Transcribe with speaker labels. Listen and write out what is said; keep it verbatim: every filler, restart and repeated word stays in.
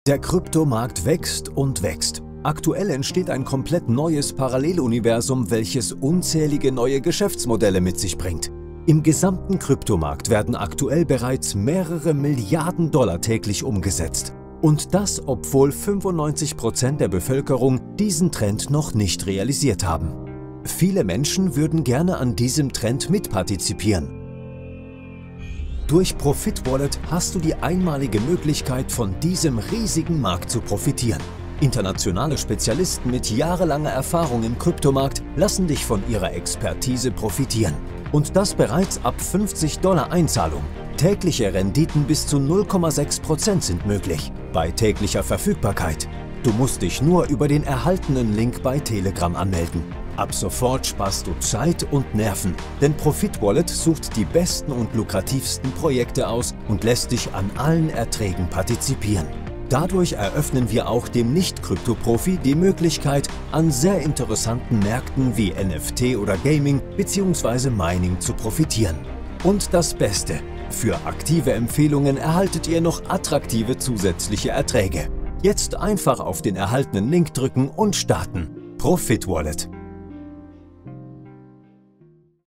Speaker 1: Der Kryptomarkt wächst und wächst. Aktuell entsteht ein komplett neues Paralleluniversum, welches unzählige neue Geschäftsmodelle mit sich bringt. Im gesamten Kryptomarkt werden aktuell bereits mehrere Milliarden Dollar täglich umgesetzt. Und das, obwohl fünfundneunzig Prozent der Bevölkerung diesen Trend noch nicht realisiert haben. Viele Menschen würden gerne an diesem Trend mitpartizipieren. Durch Profit Wallet hast du die einmalige Möglichkeit, von diesem riesigen Markt zu profitieren. Internationale Spezialisten mit jahrelanger Erfahrung im Kryptomarkt lassen dich von ihrer Expertise profitieren. Und das bereits ab fünfzig Dollar Einzahlung. Tägliche Renditen bis zu null Komma sechs Prozent sind möglich, bei täglicher Verfügbarkeit. Du musst dich nur über den erhaltenen Link bei Telegram anmelden. Ab sofort sparst du Zeit und Nerven, denn Profit Wallet sucht die besten und lukrativsten Projekte aus und lässt dich an allen Erträgen partizipieren. Dadurch eröffnen wir auch dem Nicht-Krypto-Profi die Möglichkeit, an sehr interessanten Märkten wie N F T oder Gaming bzw. Mining zu profitieren. Und das Beste: Für aktive Empfehlungen erhaltet ihr noch attraktive zusätzliche Erträge. Jetzt einfach auf den erhaltenen Link drücken und starten. Profit Wallet.